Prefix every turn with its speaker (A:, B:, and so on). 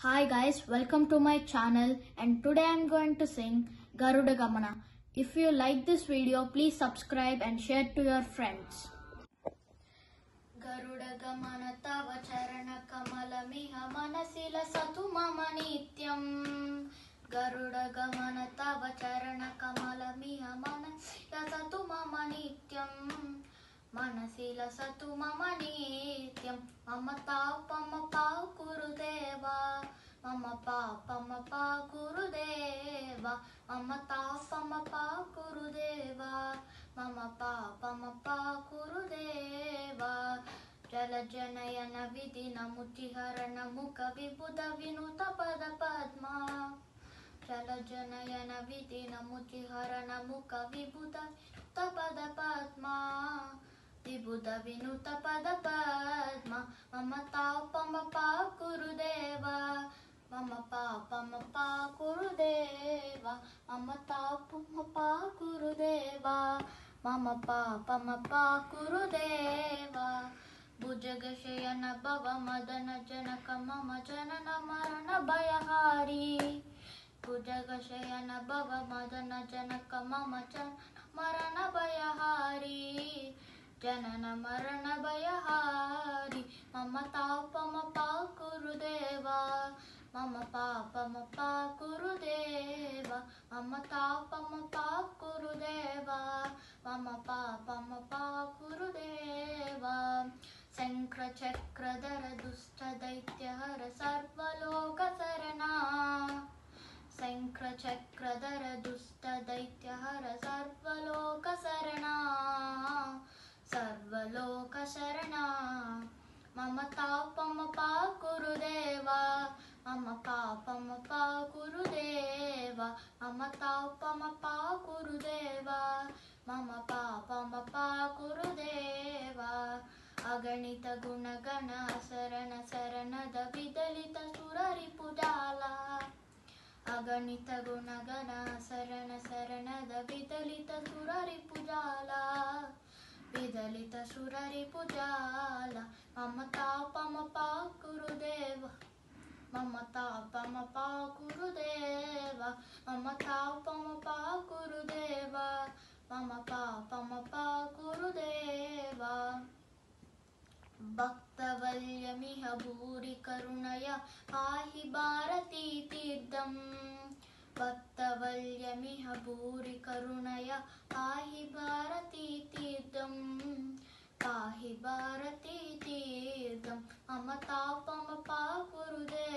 A: Hi guys, welcome to my channel and today I am going to sing Garuda Gamana. If you like this video, please subscribe and share to your friends. Garuda Gamana tava charana kamala miha manasila satu mama nityam. Garuda Gamana tava charana kamala miha manasila satu mama nityam. Manasila satu mama nityam. Mama pa Gurudeva. Mama pa Gurudeva. Mama pa Gurudeva. Mama pa Gurudeva. Jala janayana vidina mutiharana mukha vibuddha vinuta pada padma. Jala janayana vidina mutiharana mukha vibuddha pada padma. Vibuddha vinuta pada padma. Mama pa Gurudeva. Mama pa Gurudeva. Mama pa Gurudeva. Mama pa Gurudeva. Bhujagashayana bhava madana janaka mama janana marana bhayahari. Bhujagashayana bhava madana janaka mama janana marana bhayahari. Janana marana bhayahari. Mama pa Gurudeva. Mama pa Gurudeva. Mama pa Gurudeva. Mama pa Gurudeva. Sankra Chakradhara Dusta Daityahara Sarvaloka Sarana. Sankra Chakradhara Dusta Daityahara Sarvaloka Sarana. Sarvaloka Sarana. Mama pa Gurudeva. Mama pa Gurudeva. Mama pa Gurudeva. Mama pa Gurudeva. Aganita gunagana sarana saranada vidalita surari pujala. Aganita gunagana sarana saranada vidalita surari pujala. Vidalita surari pujala. Mama pa Gurudeva. Mama pa Gurudeva. Mama pa Gurudeva. Mama pa Gurudeva. Bhaktavalyamiha bhuri karunaya pahi bharati tirtham. Bhaktavalyamiha bhuri karunaya pahi bharati tirtham. Pahi bharati tirtham. Mama pa Gurudeva.